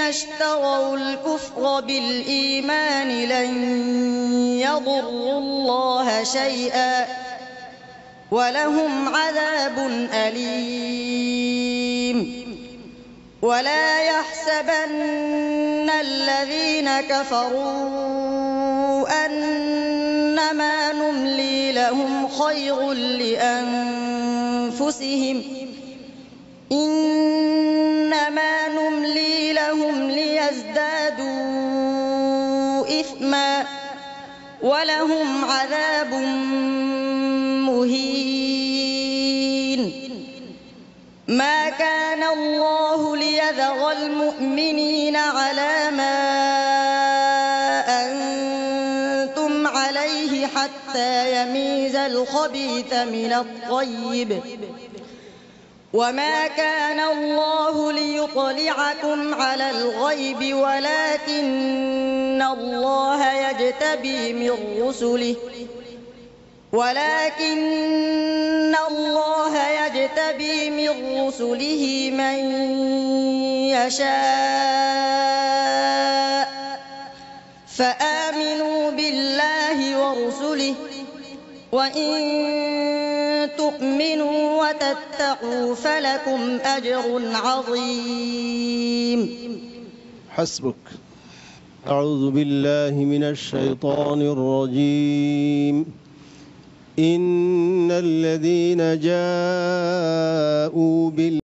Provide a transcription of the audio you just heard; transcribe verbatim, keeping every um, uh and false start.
اشتروا الكفر بالإيمان لن يضروا الله شيئا ولهم عذاب أليم. ولا يحسبن الذين كفروا أنما نملي لهم خير لأنفسهم إنما نملي لهم ليزدادوا إثما ولهم عذاب مهين. ما كان الله ليذر المؤمنين على ما أنتم عليه حتى يميز الخبيث من الطيب وما كان الله ليطلعكم على الغيب ولكن الله يجتبي من رسله ولكن الله يجتبي من رسله من يشاء فآمنوا بالله ورسله وإن تؤمنوا وتتقوا فلكم أجر عظيم. حسبك. أعوذ بالله من الشيطان الرجيم. إن الذين جاءوا بال